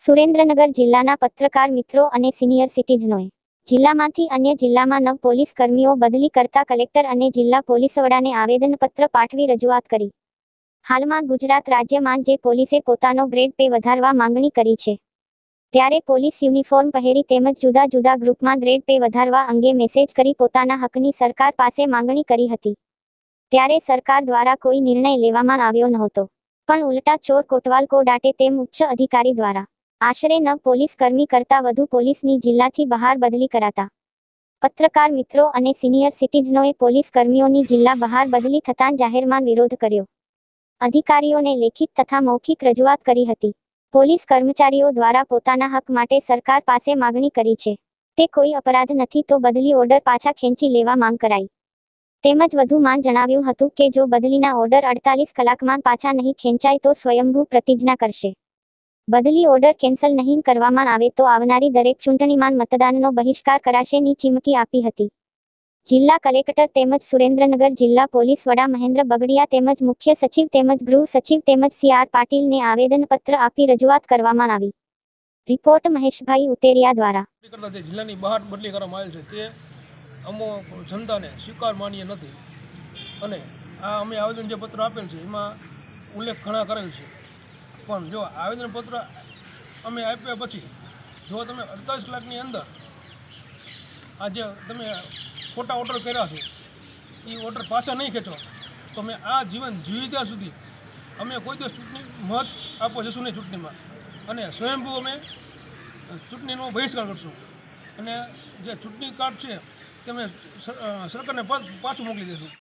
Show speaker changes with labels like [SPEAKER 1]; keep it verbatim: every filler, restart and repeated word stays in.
[SPEAKER 1] સુરેન્દ્રનગર જિલ્લાના પત્રકાર મિત્રો અને સિનિયર સિટીઝનોએ જિલ્લામાંથી અન્ય જિલ્લામાં નવ પોલીસ કર્મીઓ બદલી કરતા કલેક્ટર અને જિલ્લા પોલીસ વડાને આવેદનપત્ર પાઠવી રજૂઆત કરી. હાલમાં ગુજરાત રાજ્યમાં જે પોલીસે પોતાનો ગ્રેડ પે વધારવા માંગણી કરી છે, ત્યારે પોલીસ યુનિફોર્મ પહેરી તેમજ જુદા જુદા ગ્રુપમાં ગ્રેડ પે વધારવા અંગે મેસેજ કરી પોતાના હકની સરકાર પાસે માંગણી કરી હતી. ત્યારે સરકાર દ્વારા કોઈ નિર્ણય લેવામાં આવ્યો નહોતો, પણ ઉલટા ચોર કોટવાલ કો ડાંટે તેમ ઉચ્ચ અધિકારી દ્વારા આશરે નવ પોલીસ કર્મી કરતાં વધુ પોલીસની જિલ્લાથી બહાર બદલી કરાતા પત્રકાર મિત્રો અને સિનિયર સિટીઝનોએ પોલીસ કર્મીઓની જિલ્લા બહાર બદલી થતાં જાહેરમાં વિરોધ કર્યો. અધિકારીઓને લેખિત તથા મૌખિક રજૂઆત કરી હતી. પોલીસ કર્મચારીઓ દ્વારા પોતાના હક માટે સરકાર પાસે માગણી કરી છે. તે કોઈ અપરાધ નથી તો બદલી ઓર્ડર પાછા ખેંચી લેવા માંગ કરાઈ. તેમજ વધુમાં જણાવ્યું હતું કે જો બદલીના ઓર્ડર અડતાલીસ કલાકમાં પાછા નહીં ખેંચાય તો સ્વયંભૂ પ્રતિજ્ઞા કરશે. બદલી ઓર્ડર કેન્સલ નહીં કરવામાં આવે તો આવનારી દરેક ચૂંટણીમાં મતદાનનો બહિષ્કાર કરાશેની ચીમકી આપી હતી. જિલ્લા કલેક્ટર તેમજ સુરેન્દ્રનગર જિલ્લા પોલીસ વડા મહેન્દ્ર બગડિયા તેમજ મુખ્ય સચિવ તેમજ ગૃહ સચિવ તેમજ સી આર પાટીલને આવેદનપત્ર આપી રજૂઆત કરવામાં આવી. રિપોર્ટ મહેશભાઈ ઉતેરિયા દ્વારા.
[SPEAKER 2] જિલ્લાની બહાર બદલી કરવામાં આવેલ છે તે અમુક જનતાને સ્વીકાર માન્ય નથી અને આ અમે આવેદન જે પત્ર આપેલ છે એમાં ઉલ્લેખ ઘણા કરેલ છે, પણ જો આવેદનપત્ર અમે આપ્યા પછી જો તમે અડતાલીસ કલાકની અંદર આ જે તમે ખોટા ઓર્ડર કર્યા છે એ ઓર્ડર પાછા નહીં ખેંચો તો અમે આ જીવન જીવી ત્યાં સુધી અમે કોઈ દિવસ ચૂંટણી મત આપવા જશું નહીં ચૂંટણીમાં, અને સ્વયંભૂ અમે ચૂંટણીનો બહિષ્કાર કરશું અને જે ચૂંટણી કાર્ડ છે તે અમે સરકારને પાછું મોકલી દઈશું.